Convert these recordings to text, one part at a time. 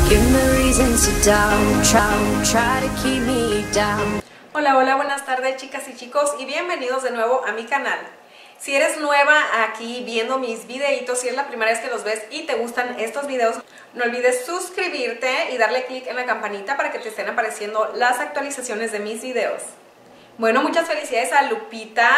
Give me reasons to doubt, try to keep me down. Hola, hola, buenas tardes chicas y chicos y bienvenidos de nuevo a mi canal. Si eres nueva aquí viendo mis videitos, si es la primera vez que los ves y te gustan estos videos, no olvides suscribirte y darle clic en la campanita para que te estén apareciendo las actualizaciones de mis videos. Bueno, muchas felicidades a Lupita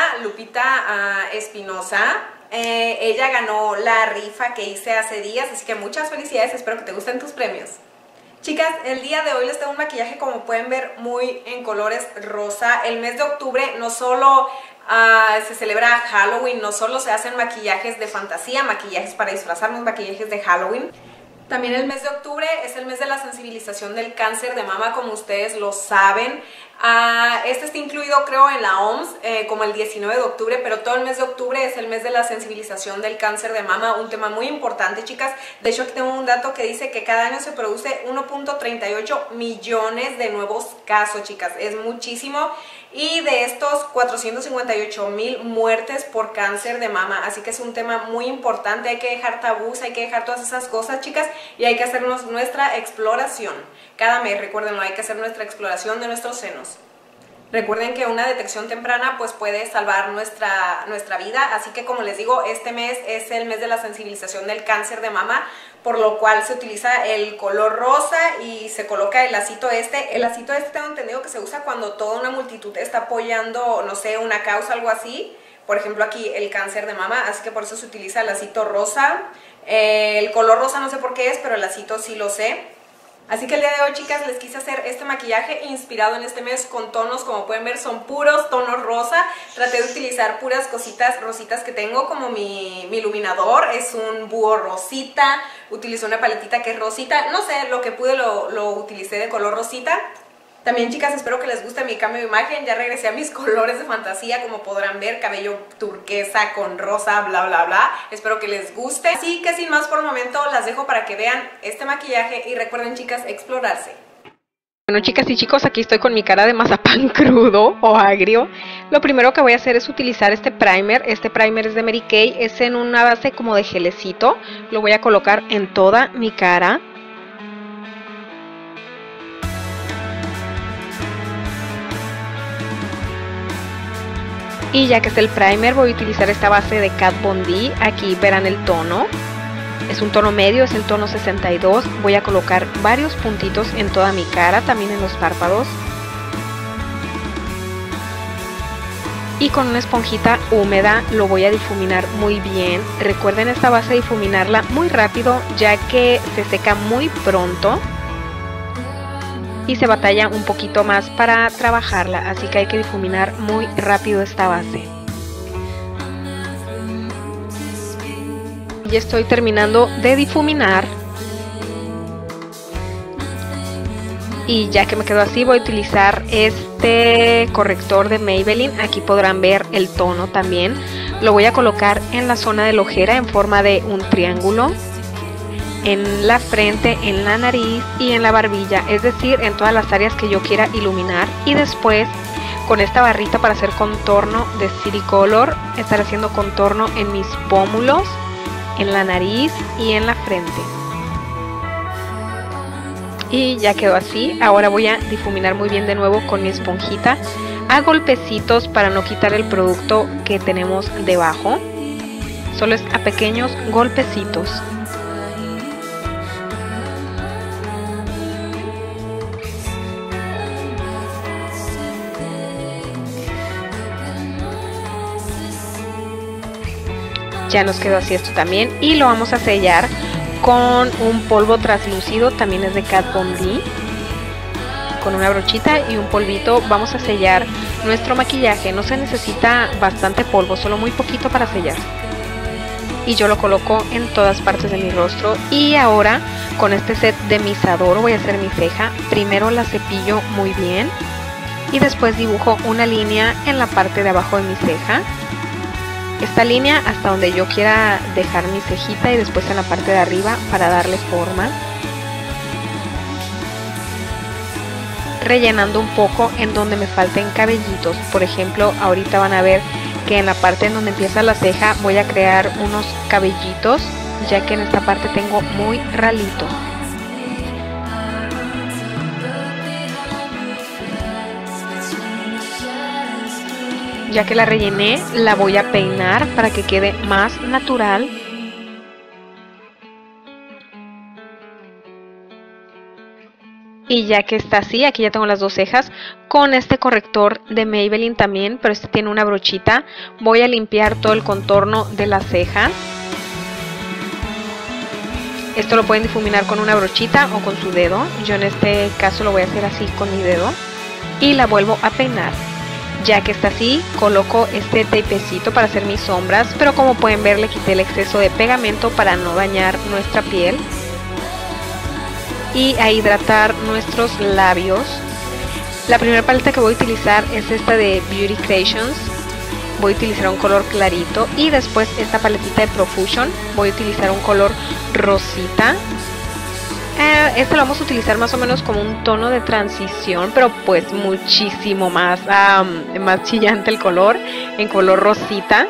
Espinosa. Ella ganó la rifa que hice hace días, así que muchas felicidades, espero que te gusten tus premios. Chicas, el día de hoy les tengo un maquillaje, como pueden ver, muy en colores rosa. El mes de octubre no solo se celebra Halloween, no solo se hacen maquillajes de fantasía, maquillajes para disfrazarnos, maquillajes de Halloween. También el mes de octubre es el mes de la sensibilización del cáncer de mama, como ustedes lo saben. Este está incluido, creo, en la OMS como el 19 de octubre, pero todo el mes de octubre es el mes de la sensibilización del cáncer de mama, un tema muy importante, chicas. De hecho, aquí tengo un dato que dice que cada año se produce 1.38 millones de nuevos casos, chicas. Es muchísimo. Y de estos 458,000 muertes por cáncer de mama, así que es un tema muy importante. Hay que dejar tabús, hay que dejar todas esas cosas, chicas, y hay que hacernos nuestra exploración. Cada mes, recuérdenlo, hay que hacer nuestra exploración de nuestros senos. Recuerden que una detección temprana pues puede salvar nuestra vida, así que como les digo, este mes es el mes de la sensibilización del cáncer de mama, por lo cual se utiliza el color rosa y se coloca el lacito este. El lacito este tengo entendido que se usa cuando toda una multitud está apoyando, no sé, una causa, algo así. Por ejemplo, aquí el cáncer de mama, así que por eso se utiliza el lacito rosa. El color rosa no sé por qué es, pero el lacito sí lo sé. Así que el día de hoy, chicas, les quise hacer este maquillaje inspirado en este mes con tonos, como pueden ver, son puros tonos rosa. Traté de utilizar puras cositas rositas que tengo, como mi iluminador, es un búho rosita. Utilicé una paletita que es rosita, no sé, lo que pude lo utilicé de color rosita. También, chicas, espero que les guste mi cambio de imagen. Ya regresé a mis colores de fantasía, como podrán ver, cabello turquesa con rosa, bla bla bla. Espero que les guste. Así que sin más por el momento, las dejo para que vean este maquillaje y recuerden, chicas, explorarse. Bueno, chicas y chicos, aquí estoy con mi cara de mazapán crudo o agrio. Lo primero que voy a hacer es utilizar este primer. Este primer es de Mary Kay, es en una base como de gelecito. Lo voy a colocar en toda mi cara. Y ya que es el primer, voy a utilizar esta base de Kat Von D. Aquí verán el tono. Es un tono medio, es el tono 62. Voy a colocar varios puntitos en toda mi cara, también en los párpados. Y con una esponjita húmeda lo voy a difuminar muy bien. Recuerden esta base difuminarla muy rápido, ya que se seca muy pronto. Y se batalla un poquito más para trabajarla, así que hay que difuminar muy rápido esta base. Ya estoy terminando de difuminar. Y ya que me quedó así, voy a utilizar este corrector de Maybelline. Aquí podrán ver el tono también. Lo voy a colocar en la zona de la ojera en forma de un triángulo, en la frente, en la nariz y en la barbilla, es decir, en todas las áreas que yo quiera iluminar. Y después, con esta barrita para hacer contorno de City Color, estaré haciendo contorno en mis pómulos, en la nariz y en la frente. Y ya quedó así. Ahora voy a difuminar muy bien de nuevo con mi esponjita a golpecitos para no quitar el producto que tenemos debajo. Solo es a pequeños golpecitos. Ya nos quedó así esto también y lo vamos a sellar con un polvo translúcido, también es de Kat Von D. Con una brochita y un polvito vamos a sellar nuestro maquillaje. No se necesita bastante polvo, solo muy poquito para sellar. Y yo lo coloco en todas partes de mi rostro. Y ahora con este set de Misadoro voy a hacer mi ceja. Primero la cepillo muy bien y después dibujo una línea en la parte de abajo de mi ceja. Esta línea hasta donde yo quiera dejar mi cejita y después en la parte de arriba para darle forma. Rellenando un poco en donde me falten cabellitos. Por ejemplo, ahorita van a ver que en la parte en donde empieza la ceja voy a crear unos cabellitos, ya que en esta parte tengo muy ralito. Ya que la rellené, la voy a peinar para que quede más natural. Y ya que está así, aquí ya tengo las dos cejas. Con este corrector de Maybelline también, pero este tiene una brochita, voy a limpiar todo el contorno de la ceja. Esto lo pueden difuminar con una brochita o con su dedo. Yo en este caso lo voy a hacer así con mi dedo. Y la vuelvo a peinar. Ya que está así, coloco este tapecito para hacer mis sombras, pero como pueden ver le quité el exceso de pegamento para no dañar nuestra piel. Y a hidratar nuestros labios. La primera paleta que voy a utilizar es esta de Beauty Creations. Voy a utilizar un color clarito y después esta paletita de Profusion. Voy a utilizar un color rosita. Este lo vamos a utilizar más o menos como un tono de transición, pero pues muchísimo más chillante el color, en color rosita.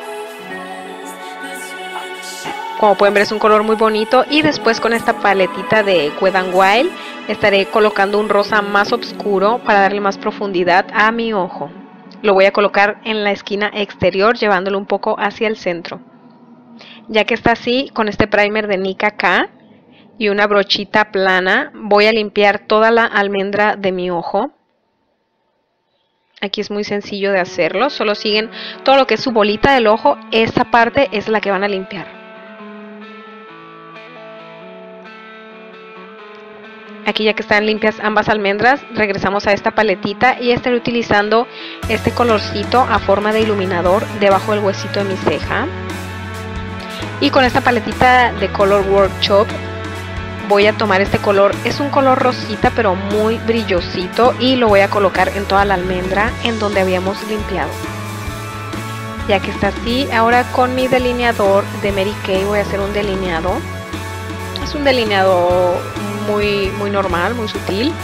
Como pueden ver es un color muy bonito. Y después con esta paletita de Wet n Wild estaré colocando un rosa más oscuro para darle más profundidad a mi ojo. Lo voy a colocar en la esquina exterior llevándolo un poco hacia el centro. Ya que está así, con este primer de Nicka K y una brochita plana voy a limpiar toda la almendra de mi ojo. Aquí es muy sencillo de hacerlo, solo siguen todo lo que es su bolita del ojo, esta parte es la que van a limpiar. Aquí ya que están limpias ambas almendras, regresamos a esta paletita y estaré utilizando este colorcito a forma de iluminador debajo del huesito de mi ceja. Y con esta paletita de Color Workshop voy a tomar este color, es un color rosita pero muy brillosito, y lo voy a colocar en toda la almendra en donde habíamos limpiado. Ya que está así, ahora con mi delineador de Mary Kay voy a hacer un delineado. Es un delineado muy normal, muy sutil.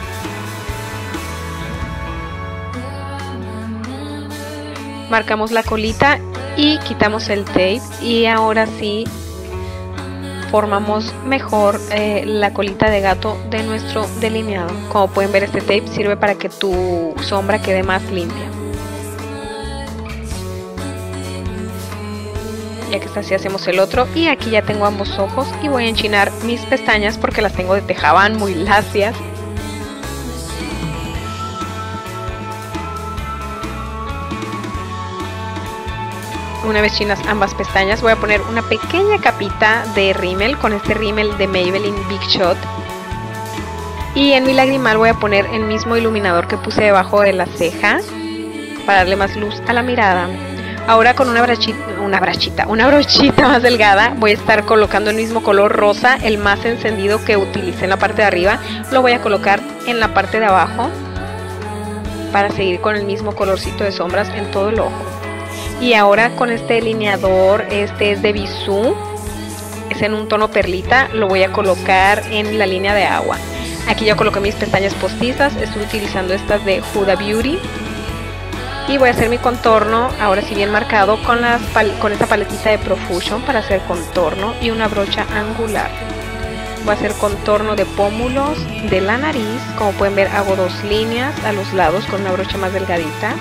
Marcamos la colita y quitamos el tape, y ahora sí formamos mejor la colita de gato de nuestro delineado. Como pueden ver, este tape sirve para que tu sombra quede más limpia. Ya que está así, hacemos el otro, y aquí ya tengo ambos ojos y voy a enchinar mis pestañas porque las tengo de tejabán muy lacias. Una vez chinas ambas pestañas, voy a poner una pequeña capita de rímel con este rímel de Maybelline Big Shot. Y en mi lagrimal voy a poner el mismo iluminador que puse debajo de la ceja para darle más luz a la mirada. Ahora con una brochita más delgada voy a estar colocando el mismo color rosa, el más encendido que utilicé en la parte de arriba. Lo voy a colocar en la parte de abajo para seguir con el mismo colorcito de sombras en todo el ojo. Y ahora con este delineador, este es de Bisú, es en un tono perlita, lo voy a colocar en la línea de agua. Aquí ya coloqué mis pestañas postizas, estoy utilizando estas de Huda Beauty. Y voy a hacer mi contorno, ahora sí bien marcado, con esta paletita de Profusion para hacer contorno y una brocha angular. Voy a hacer contorno de pómulos, de la nariz. Como pueden ver, hago dos líneas a los lados con una brocha más delgadita.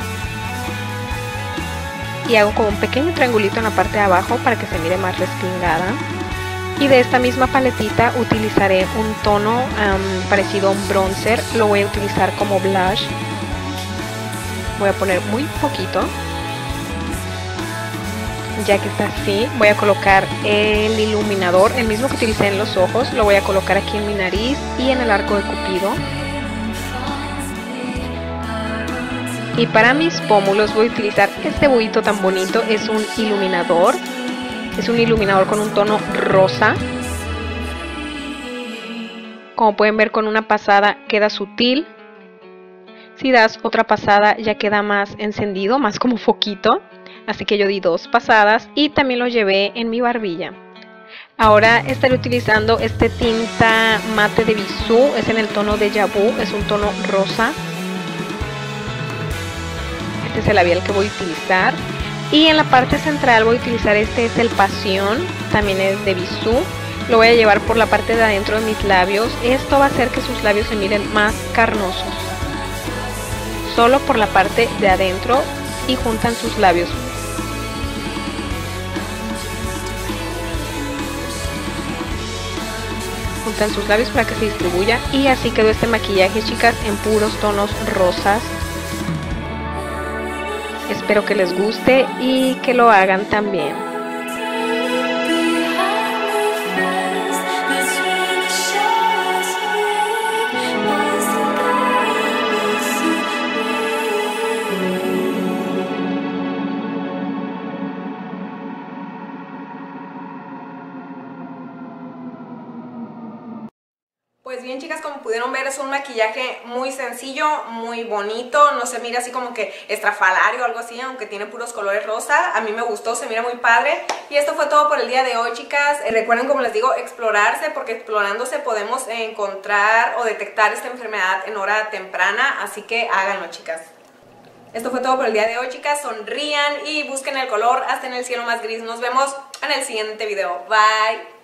Y hago como un pequeño triangulito en la parte de abajo para que se mire más respingada. Y de esta misma paletita utilizaré un tono parecido a un bronzer. Lo voy a utilizar como blush. Voy a poner muy poquito. Ya que está así, voy a colocar el iluminador, el mismo que utilicé en los ojos. Lo voy a colocar aquí en mi nariz y en el arco de Cupido. Y para mis pómulos voy a utilizar este buito tan bonito. Es un iluminador. Es un iluminador con un tono rosa. Como pueden ver, con una pasada queda sutil. Si das otra pasada ya queda más encendido, más como foquito. Así que yo di dos pasadas y también lo llevé en mi barbilla. Ahora estaré utilizando este tinta mate de Bisú. Es en el tono de Vu, es un tono rosa. Este es el labial que voy a utilizar. Y en la parte central voy a utilizar este, es el Pasión. También es de Bisú. Lo voy a llevar por la parte de adentro de mis labios. Esto va a hacer que sus labios se miren más carnosos. Solo por la parte de adentro y juntan sus labios. Juntan sus labios para que se distribuya y así quedó este maquillaje, chicas, en puros tonos rosas. Espero que les guste y que lo hagan también. Pues bien, chicas, como pudieron ver, es un maquillaje muy sencillo, muy bonito, no se mira así como que estrafalario o algo así, aunque tiene puros colores rosa. A mí me gustó, se mira muy padre. Y esto fue todo por el día de hoy, chicas. Recuerden, como les digo, explorarse, porque explorándose podemos encontrar o detectar esta enfermedad en hora temprana, así que háganlo, chicas. Esto fue todo por el día de hoy, chicas. Sonrían y busquen el color hasta en el cielo más gris. Nos vemos en el siguiente video. Bye.